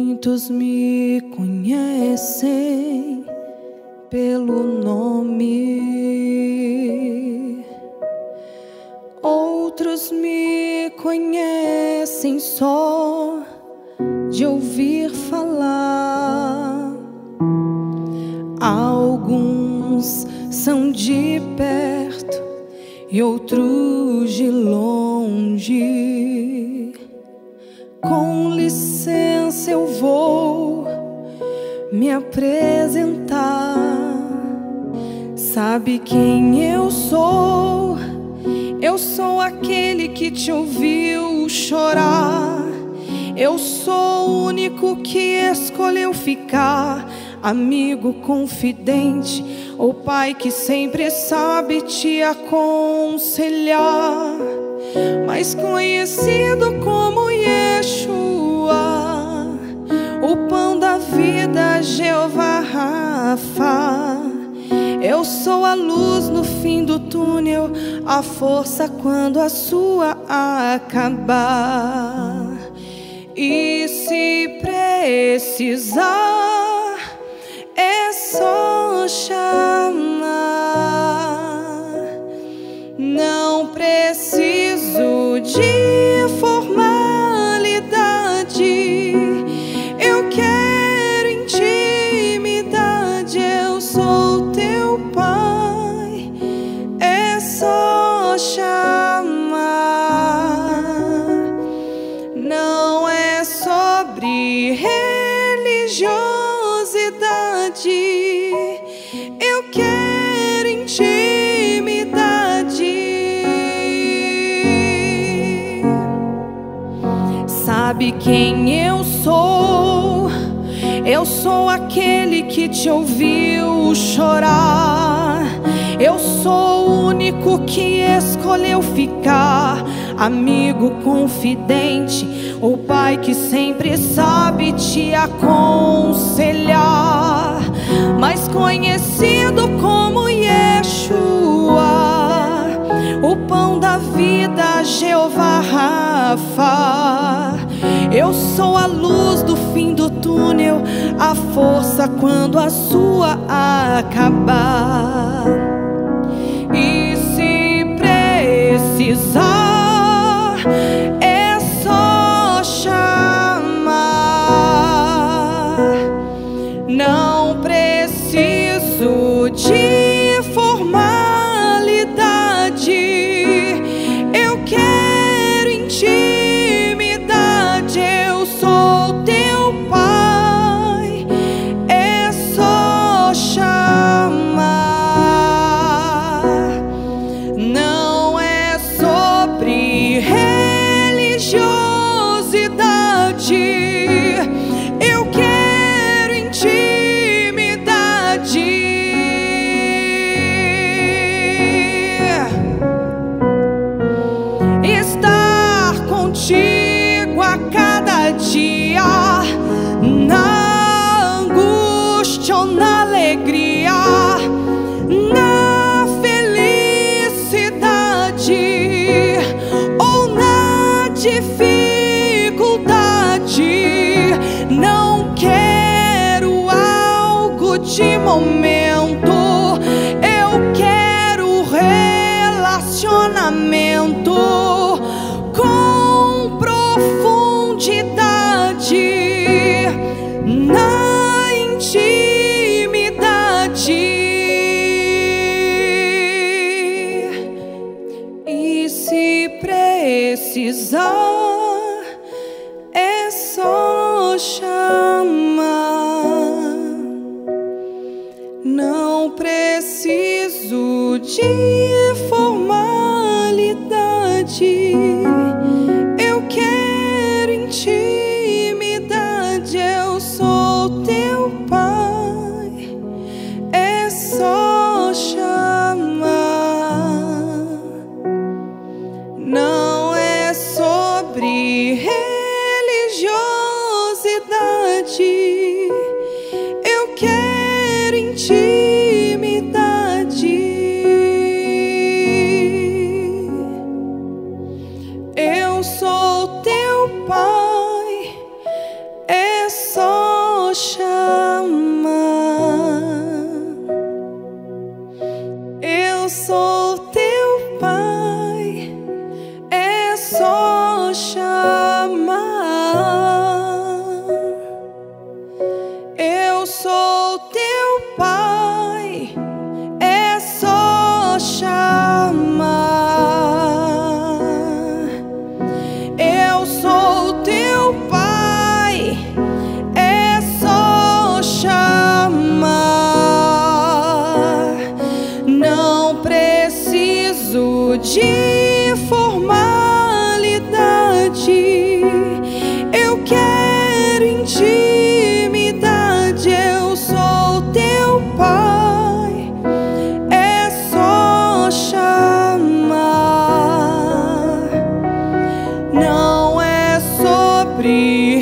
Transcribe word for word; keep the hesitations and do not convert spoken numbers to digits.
Muitos me conhecem pelo nome, outros me conhecem só de ouvir falar. Alguns são de perto e outros de longe. Com licença, eu vou me apresentar. Sabe quem eu sou? Eu sou aquele que te ouviu chorar. Eu sou o único que escolheu ficar. Amigo confidente, ou pai que sempre sabe te aconselhar. Mais conhecido como Yeshua, o pão da vida, Jeová Rafa. Eu sou a luz no fim do túnel, a força quando a sua acabar. E se precisar, é só chamar. Não preciso de formalidade. Eu quero intimidade. Eu sou teu pai. É só chamar. Não é sobre religiosidade. Eu quero intimidade. Sabe quem eu sou? Eu sou aquele que te ouviu chorar. Eu sou o único que escolheu ficar. Amigo confidente, o pai que sempre sabe te aconselhar. Mais conhecido como Yeshua, o pão da vida, Jeová Rafa. Eu sou a luz do fim do túnel, a força quando a sua acabar. E se precisar, é só chamar. Não preciso de formalidade. Eu quero intimidade. Eu sou teu pai. É só chamar. Não é sobre religiosidade. Eu quero intimidade. Estar contigo a cada dia, na angústia ou na alegria, na felicidade ou na dificuldade. Não quero algo de momento, eu quero relacionamento com profundidade, na intimidade. E se precisar, é só chamar. Não preciso de formalidade. Eu quero intimidade. Eu sou teu pai. É só chamar. Não é sobre religiosidade. Eu quero intimidade. Eu sou teu pai. É só chamar. Eu sou teu pai, é só chamar. Eu sou teu pai, é só chamar. Eu sou teu pai, é só chamar. Não preciso de formalidade, eu quero intimidade. Eu sou teu pai, é só chamar. Não é sobre